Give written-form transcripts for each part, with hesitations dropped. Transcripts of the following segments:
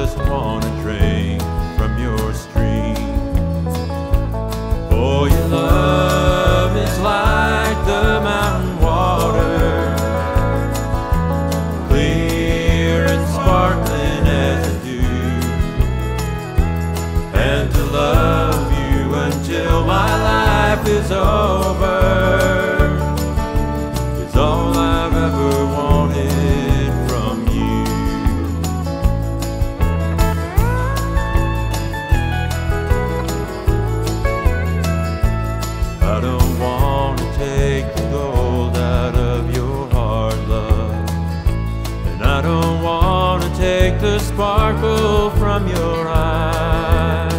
just want to drink from your stream. For your love is like the mountain water, clear and sparkling as the dew. And to love you until my life is over is all I've ever wanted from you. I don't want to take the gold out of your heart, love, and I don't want to take the sparkle from your eyes.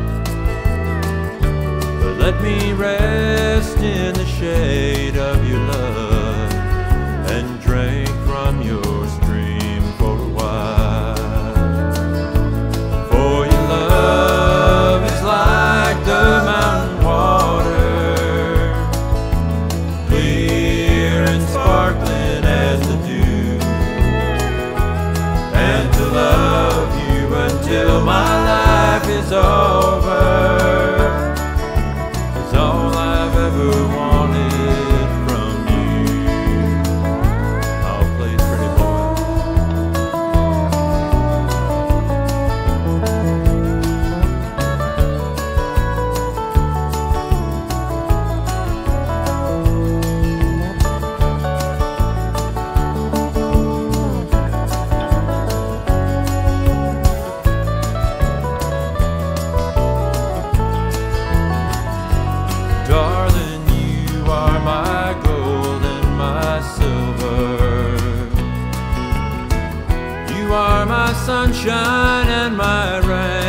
But let me rest in the shade of your love and drink from your stream for a while. For your love is like the mountain water, clear and sparkling as the dew. And to love you until my life is over is all I've ever wanted from you. I'll play pretty boy. Darling, you are my gold and my silver. You are my sunshine and my rain.